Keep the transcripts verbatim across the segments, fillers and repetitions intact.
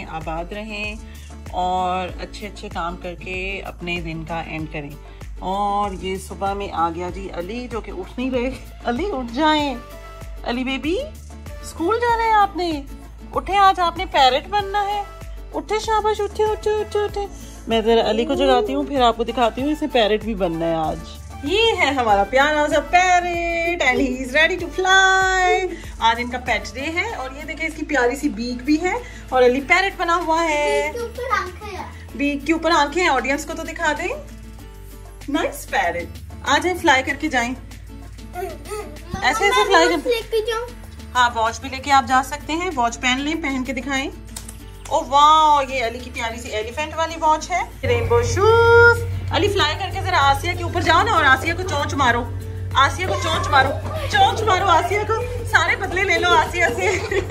रहें, आबाद रहें और अच्छे अच्छे काम करके अपने दिन का एंड करें। और ये सुबह में आ गया जी अली, जो कि उठ नहीं रहे। अली उठ जाएं, अली बेबी स्कूल जाना है आपने, उठे, आज आपने पैरेट बनना है, उठे, शाबाश, उठे उठे उठे उठे। मैं जरा अली को जगाती हूँ, फिर आपको दिखाती हूँ इसे पैरेट भी बनना है आज। ये है हमारा प्यारा सा parrot and he is ready to fly. आज इनका पेट डे है और ये देखिए इसकी प्यारी सी बीक भी है और अली पैरेट बना हुआ है। बीक के ऊपर आंखें हैं, ऑडियंस को तो दिखा दें। नाइस पैरेट, आ जाए फ्लाई करके जाएं, ऐसे ऐसे फ्लाई कर। हाँ, वॉच भी लेके आप जा सकते हैं, वॉच पहन लें, पहन के दिखाएं। ओ वाह, ये अली की प्यारी सी एलिफेंट वाली वॉच है, रेनबो शूज। अली फ्लाई करके जरा आसिया के ऊपर जाओ ना और आसिया को चोंच मारो, आसिया को चोंच मारो, चोंच मारो आसिया को, सारे बदले ले लो आसिया से।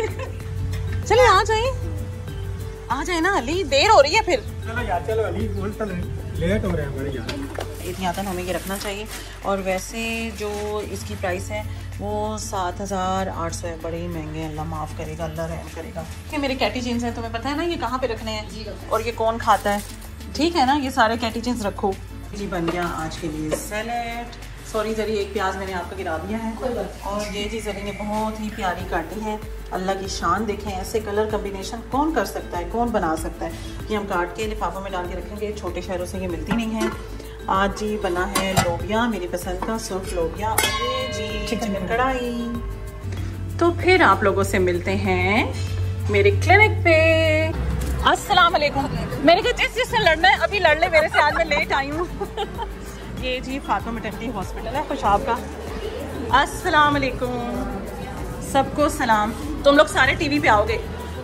चले आ जाए, आ जाए ना अली, देर हो रही है फिर। चलो यार, चलो अली, लेट हो रहे हैं हमारे यार। इतनी आता हमें ये रखना चाहिए। और वैसे जो इसकी प्राइस है वो सात हज़ार आठ सौ है, बड़े ही महंगे। अल्लाह माफ़ करेगा, अल्लाह रहम करेगा। ये मेरे कैटी जीन्स हैं, तुम्हें पता है ना ये कहाँ पे रखने हैं और ये कौन खाता है, ठीक है ना। ये सारे कैटी जीन्स रखो जी। बन गया आज के लिए सैलेड। सॉरी जरी, एक प्याज मैंने आपका गिरा दिया है। और ये जी जरी ने बहुत ही प्यारी काटी है, अल्लाह की शान। देखें ऐसे कलर कम्बिनेशन कौन कर सकता है, कौन बना सकता है। ये हम काट के लिफाफों में डाल के रखेंगे, छोटे शहरों से ये मिलती नहीं है। आज जी बना है लोबिया, मेरी पसंद का सुर्ख लोबिया। और ये जी चिकन कढ़ाई। तो फिर आप लोगों से मिलते हैं मेरे क्लिनिक पे। अस्सलाम वालेकुम। मैंने कहा जिस जिससे लड़ना है अभी लड़ ले मेरे से, आज मैं लेट आई हूँ। ये जी फातिमा मैटरनिटी हॉस्पिटल है खुशाब का। अस्सलाम वालेकुम, सबको सलाम। तुम लोग सारे टीवी पे आओगे,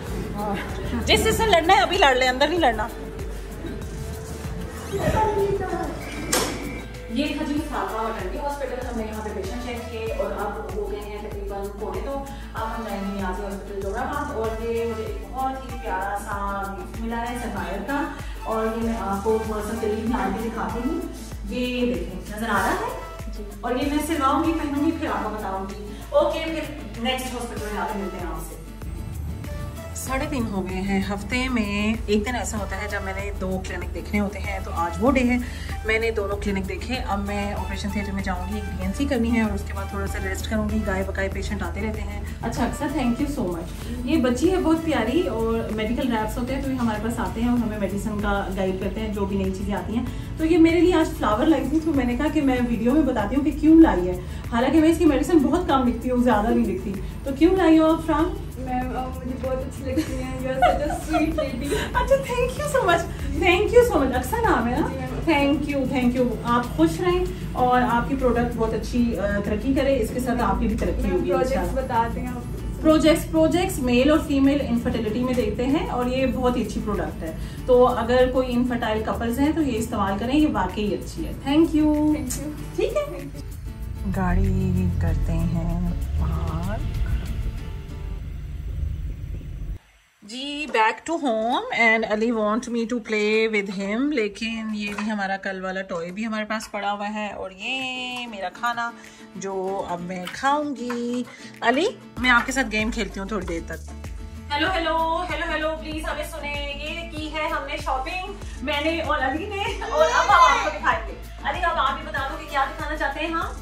जिस जिससे लड़ना है अभी लड़ ले, अंदर नहीं लड़ना। ये था जी फातिमा मैटरनिटी हॉस्पिटल। हमने यहाँ पे पेशेंट चेक किए और अब हो गए हैं तकरीबन पौने दो। अब हम जाएंगे नियाज़ी हॉस्पिटल जोराबाद। और ये मुझे एक बहुत ही प्यारा सा गिफ्ट मिला है सफायर का, और ये मैं आपको थोड़ा सा करीब ला के दिखाती हूँ। ये देखें, नजर आ रहा है जी। और ये मैं सिलवाऊंगी, पहनूंगी, फिर आपको बताऊंगी। ओके, फिर नेक्स्ट हॉस्पिटल में आके मिलते हैं आपसे। साढ़े तीन हो गए हैं। हफ्ते में एक दिन ऐसा होता है जब मैंने दो क्लिनिक देखने होते हैं, तो आज वो डे है। मैंने दोनों क्लिनिक देखे। अब मैं ऑपरेशन थिएटर में जाऊंगी, एक डीएनसी करनी है और उसके बाद थोड़ा सा रेस्ट करूंगी। गाय बकाए पेशेंट आते रहते हैं। अच्छा अक्सर, थैंक यू सो मच। ये बच्ची है बहुत प्यारी, और मेडिकल रैप्स होते हैं तो ये हमारे पास आते हैं और हमें मेडिसिन का गाइड करते हैं, जो भी नई चीज़ें आती हैं। तो ये मेरे लिए आज फ्लावर लाई थी, तो मैंने कहा कि मैं वीडियो में बताती हूँ कि क्यों लाई है। हालांकि मैं इसकी मेडिसिन बहुत कम लिखती हूँ, ज़्यादा नहीं लिखती। तो क्यों लाई हो आप फ्राम? मैम मुझे बहुत अच्छी लगती है, you are such a sweet lady. अच्छा, thank you so much, thank you so much. अक्सर नाम है ना? Thank you, thank you. आप खुश रहें और आपकी प्रोडक्ट बहुत अच्छी तरक्की करे, इसके साथ आपकी भी तरक्की होगी। प्रोजेक्ट्स बताते हैं आप? प्रोजेक्ट्स प्रोजेक्ट्स मेल और फीमेल इनफर्टिलिटी में देते हैं और ये बहुत ही अच्छी प्रोडक्ट है। तो अगर कोई इनफर्टाइल कपल्स हैं तो ये इस्तेमाल करें, ये वाकई अच्छी है। Thank you, thank you. ठीक है, गाड़ी करते हैं पार्क जी। Back to home and Ali want me to play with him. लेकिन ये भी हमारा कल वाला टॉय भी हमारे पास पड़ा हुआ है, और ये मेरा खाना जो अब मैं खाऊंगी। अली, मैं आपके साथ गेम खेलती हूँ थोड़ी देर तक। Hello hello hello hello, please हमें सुने। ये की है हमने शॉपिंग, मैंने और अली ने, और अब हम आपको दिखाएंगे। अली, अब आप ही बता दो कि क्या दिखाना चाहते हैं हम?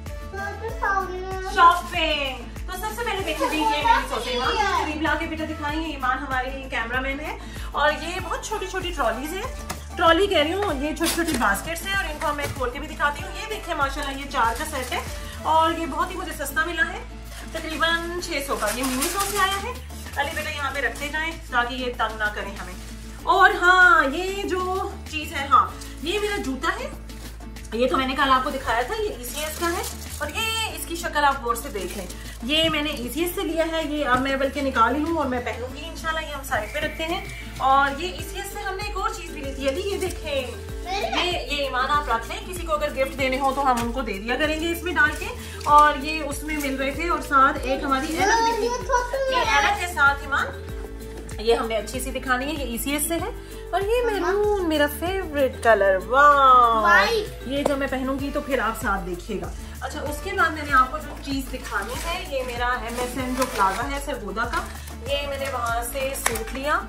शॉपिंग। तो सबसे पहले देखिए जी, ये मेरी सोचे ईमान करीब ला के बेटा दिखाई है। ईमान हमारी कैमरामैन है। और ये बहुत छोटी छोटी ट्रॉलीज है, ट्रॉली कह रही हूँ, ये छोटी छोटी बास्केट्स हैं और इनको मैं खोल के भी दिखाती हूँ। ये देखिए माशाल्लाह, ये चार का सेट है और ये बहुत ही मुझे सस्ता मिला है, तकरीबन छह सौ का। ये मिनी सौ से आया है। अली बेटा यहाँ पे रखते जाएं ताकि ये तंग ना करें हमें। और हाँ, ये जो चीज है, हाँ ये मेरा जूता है। ये तो मैंने कल आपको दिखाया था, ये ईसीएस का है और ये इसकी शक्ल आप गौर से देख लें। ये मैंने ईसीएस से लिया है, ये अब मैं बल्कि निकाल ही लूँ और मैं पहनूंगी इंशाल्लाह। ये हम साइड पे रखते हैं। और ये ईसीएस से हमने एक और चीज भी ली थी। अली ये देखें, ये ये ईमान आप रख लें, किसी को अगर गिफ्ट देने हो तो हम उनको दे दिया करेंगे इसमें डाल के। और ये उसमें मिल रहे थे और साथ एक हमारी ऐनक भी थी। ये ऐनक के साथ ईमान, ये हमने अच्छी सी दिखानी है। ये ईसीएस से है और ये मैरून मेरा फेवरेट कलर। वाह, ये जब मैं पहनूंगी तो फिर आप साथ देखिएगा। अच्छा, उसके बाद मैंने आपको जो चीज दिखानी है, ये मेरा एमएसएन जो प्लाजा है सरगोदा का, ये मैंने वहां से सूट लिया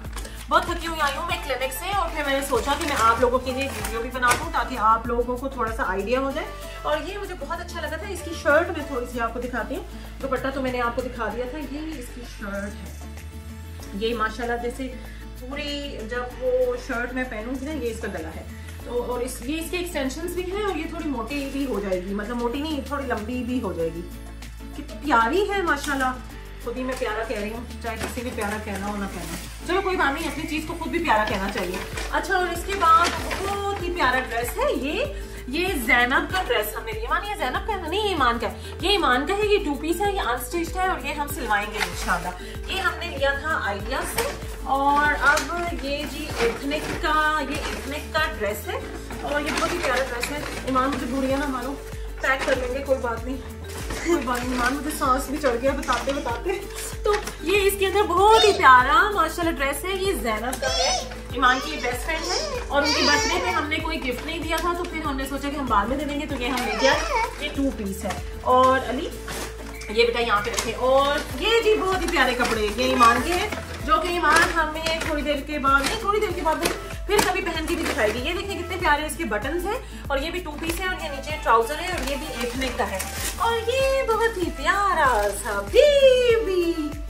बहुत थकी हुई आई हूँ मैं क्लिनिक से, और फिर मैंने सोचा कि मैं आप लोगों के लिए वीडियो भी बना दूँ ताकि आप लोगों को थोड़ा सा आइडिया हो जाए। और ये मुझे बहुत अच्छा लगा था। इसकी शर्ट मैं थोड़ी सी आपको दिखाती हूँ, दुपट्टा तो मैंने आपको दिखा दिया था। ये इसकी शर्ट है, ये माशाल्लाह जैसे पूरी जब वो शर्ट मैं पहनूंगी ना, ये इसका गला है तो, और इस ये इसके एक्सटेंशंस भी हैं, और ये थोड़ी मोटी भी हो जाएगी, मतलब मोटी नहीं थोड़ी लंबी भी हो जाएगी। कितनी प्यारी है माशाल्लाह, खुद ही मैं प्यारा कह रही हूँ, चाहे किसी भी प्यारा कहना हो ना कहना, चलो कोई बात नहीं, अपनी चीज को खुद भी प्यारा कहना चाहिए। अच्छा, और इसके बाद बहुत ही प्यारा ड्रेस है ये ये ज़ैनब का ड्रेस हमने लिया। ईमान ये ज़ैनब का है नहीं, ये ईमान का है, ये ईमान का है, ये टू पीस है, ये अनस्टिच्ड है, और ये हम सिलवाएंगे इंशाल्लाह। ये हमने लिया था आइडिया से। और अब ये जी एथनिक का ये एथनिक का ड्रेस है, और ये बहुत ही प्यारा ड्रेस है। ईमान मुझे बुढ़िया ना मानो, पैक कर लेंगे, कोई बात नहीं कोई बात नहीं। ईमान मुझे सांस भी चढ़ गया बताते बताते। तो ये इसके अंदर बहुत ही प्यारा माशाल्लाह ड्रेस है, ये ज़ैनब का है, ईमान की बेस्ट फ्रेंड है, और उनकी बर्थडे पे हमने कोई गिफ्ट नहीं दिया था, तो फिर हमने सोचा कि हम बाद में दे देंगे, तो ये हम ले गया। ये टू पीस है, और अली ये बेटा यहाँ पे रखे। और ये जी बहुत ही प्यारे कपड़े ये ईमान के हैं, जो कि ईमान हमें थोड़ी देर के बाद नहीं थोड़ी देर के बाद फिर कभी पहन के भी दिखाएगी। ये देखिए कितने प्यारे इसके बटन्स हैं, और ये भी टू पीस है, और ये नीचे ट्राउजर है, और ये भी एथनिक का है, और ये बहुत ही प्यारा सा बेबी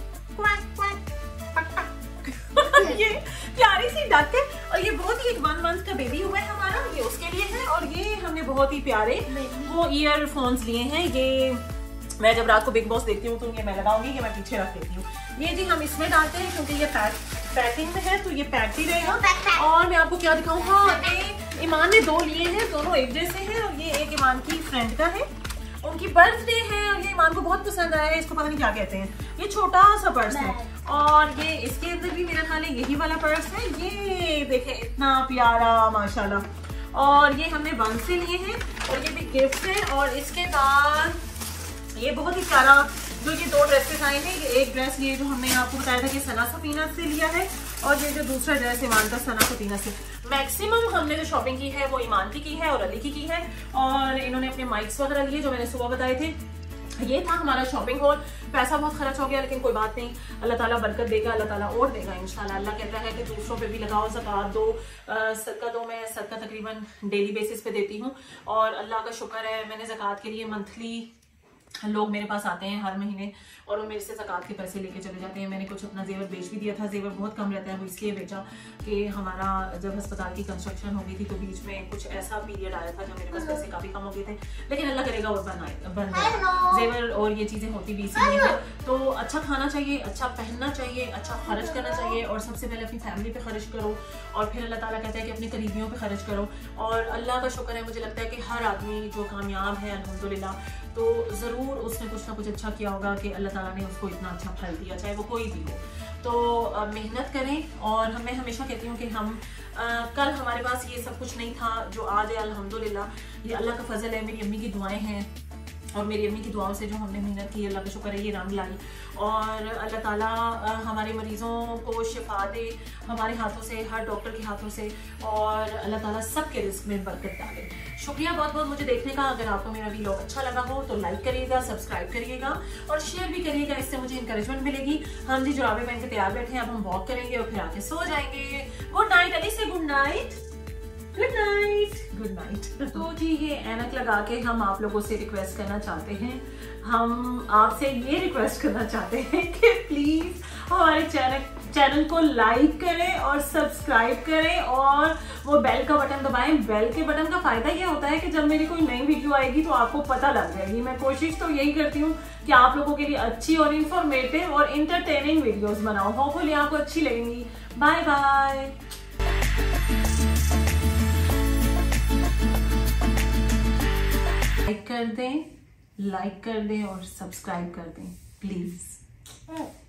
ये प्यारी सी डक है, और ये बहुत ही एक वन मंथ का बेबी हुआ है हमारा, ये उसके लिए है। और ये हमने बहुत ही प्यारे वो ईयरफोन्स लिए हैं, ये मैं जब रात को बिग बॉस देखती हूँ तो ये मैं लगाऊंगी, कि मैं पीछे रख देती हूँ। ये जी हम इसमें डालते हैं क्योंकि ये पैक पैकिंग में है, तो ये पैक ही रहेगा। और मैं आपको क्या दिखाऊँ, हाँ ये ईमान ने दो लिए हैं, दोनों एक जैसे हैं, और ये एक ईमान की फ्रेंड का है, उनकी बर्थडे है, और ये ईमान को बहुत पसंद आया है। इसको पता नहीं क्या कहते हैं, ये छोटा सा पर्स है, और ये इसके अंदर भी मेरा ख्याल है यही वाला पर्स है। ये देखें इतना प्यारा माशाल्लाह, और ये हमने बंद से लिए हैं, और ये भी गिफ्ट है। और इसके बाद ये बहुत ही प्यारा जो ये दो ड्रेसेस आए हैं, ये एक ड्रेस ये जो हमने आपको बताया था कि सना सफीना से लिया है, और ये जो दूसरा ड्रेस ईमान का सना सफीना से। मैक्सिमम हमने जो शॉपिंग की है वो ईमान की की है और अली की की है, और इन्होंने अपने माइक्स वगैरह लिए जो मैंने सुबह बताए थे। ये था हमारा शॉपिंग हॉल। पैसा बहुत खर्च हो गया, लेकिन कोई बात नहीं, अल्लाह ताला बरकत देगा, अल्लाह ताला और देगा इंशाल्लाह। अल्लाह कहता है कि दूसरों पे भी लगाओ, ज़कात दो, सदका दो। मैं सदका तकरीबन डेली बेसिस पे देती हूँ, और अल्लाह का शुक्र है मैंने ज़कात के लिए मंथली लोग मेरे पास आते हैं हर महीने, और वो मेरे से ज़कात के पैसे लेके चले जाते हैं। मैंने कुछ अपना जेवर बेच भी दिया था, जेवर बहुत कम रहता है, वो इसलिए बेचा कि हमारा जब अस्पताल की कंस्ट्रक्शन हो गई थी तो बीच में कुछ ऐसा पीरियड आया था जब मेरे पास पैसे काफ़ी कम हो गए थे, लेकिन अल्लाह करेगा और बन आए बन जाए जेवर, और ये चीज़ें होती भी इसीलिए है। तो अच्छा खाना चाहिए, अच्छा पहनना चाहिए, अच्छा खर्च करना चाहिए, और सबसे पहले अपनी फैमिली पे खर्च करो, और फिर अल्लाह ताला कहता है कि अपने करीबियों पे खर्च करो। और अल्लाह का शुक्र है, मुझे लगता है कि हर आदमी जो कामयाब है अल्हम्दुलिल्लाह, तो ज़रूर उसने कुछ ना कुछ अच्छा किया होगा कि अल्लाह ताला ने उसको इतना अच्छा फल दिया, चाहे वो कोई भी हो। तो मेहनत करें, और मैं हमेशा कहती हूँ कि हम आ, कल हमारे पास ये सब कुछ नहीं था जो आज है अल्हम्दुलिल्लाह, ये अल्लाह का फजल है। मेरी अम्मी की दुआएं हैं, और मेरी अम्मी की दुआओं से जो हमने मेहनत की, अल्लाह का शुक्र है ये रंग लाई, और अल्लाह ताला हमारे मरीज़ों को शिफा दे हमारे हाथों से, हर डॉक्टर के हाथों से, और अल्लाह ताला सबके रिस्क में बरकत डाले। शुक्रिया बहुत बहुत मुझे देखने का। अगर आपको मेरा वीडियो अच्छा लगा हो तो लाइक करिएगा, सब्सक्राइब करिएगा, और शेयर भी करिएगा, इससे मुझे इंकरेजमेंट मिलेगी। हम जी जुराबे पहन के तैयार बैठे हैं, अब हम वॉक करेंगे और फिर आके सो जाएंगे। गुड नाइट अली से, good night good night good night. तो जी ये ऐनक लगा के हम आप लोगों से रिक्वेस्ट करना चाहते हैं, हम आपसे ये रिक्वेस्ट करना चाहते हैं कि प्लीज हमारे चैनल चैनल को लाइक करें और सब्सक्राइब करें, और वो बेल का बटन दबाएं। बेल के बटन का फायदा ये होता है कि जब मेरी कोई नई वीडियो आएगी तो आपको पता लग जाएगी। मैं कोशिश तो यही करती हूँ कि आप लोगों के लिए अच्छी और इंफॉर्मेटिव और इंटरटेनिंग वीडियोस बनाऊं। होपफुली आपको अच्छी लगेंगी। Bye bye. लाइक कर दें, लाइक कर दें और सब्सक्राइब कर दें प्लीज।